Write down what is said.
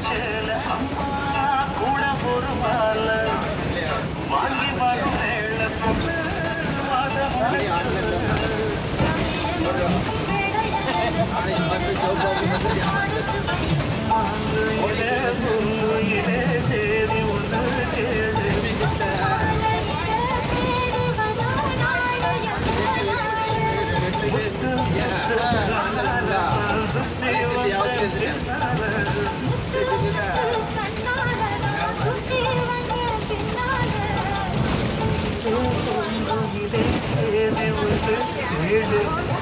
சேல அம்மா கூட ஒரு மால வாங்கி வரும் மேல பொண்ணு வாசம் இதே தேதி ஒன்று கேடு இதே தேதி ஒன்று கேடு